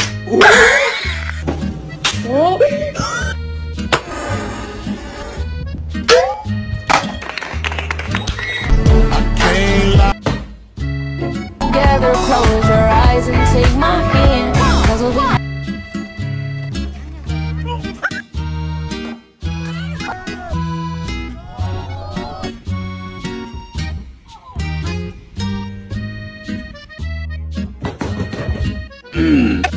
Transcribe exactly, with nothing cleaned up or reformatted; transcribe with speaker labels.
Speaker 1: 어?
Speaker 2: Together, close your eyes and take my hand. 'Cause we'll be
Speaker 1: 음.